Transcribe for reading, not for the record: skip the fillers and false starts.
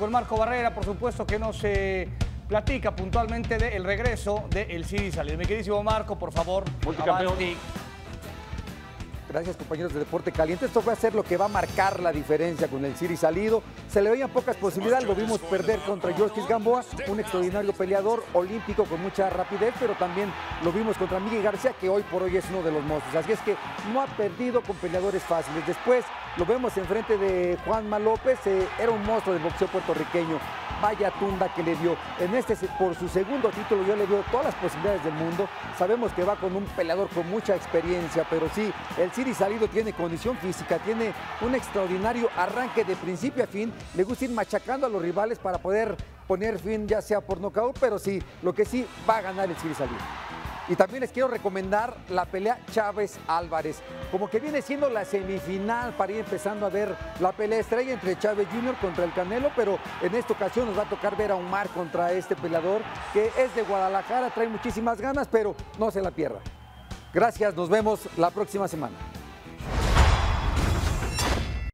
con Marco Barrera, por supuesto que nos platica puntualmente del regreso del Ciri Salido. Mi queridísimo Marco, por favor, multicampeón. avanti. Gracias, compañeros de Deporte Caliente. Esto va a ser lo que va a marcar la diferencia con el Ciri Salido. Se le veían pocas posibilidades, lo vimos perder contra Yorkis Gamboa, un extraordinario peleador olímpico con mucha rapidez, pero también lo vimos contra Miguel García, que hoy por hoy es uno de los monstruos. Así es que no ha perdido con peleadores fáciles. Después lo vemos enfrente de Juanma López, era un monstruo del boxeo puertorriqueño. Vaya tunda que le dio. En por su segundo título yo le veo todas las posibilidades del mundo. Sabemos que va con un peleador con mucha experiencia, pero sí, el Ciri Salido tiene condición física, tiene un extraordinario arranque de principio a fin. Le gusta ir machacando a los rivales para poder poner fin, ya sea por nocaut, pero sí, lo que sí va a ganar el Ciri Salido. Y también les quiero recomendar la pelea Chávez-Álvarez, como que viene siendo la semifinal para ir empezando a ver la pelea estrella entre Chávez Jr. contra el Canelo, pero en esta ocasión nos va a tocar ver a Umar contra este peleador que es de Guadalajara, trae muchísimas ganas, pero no se la pierda. Gracias, nos vemos la próxima semana.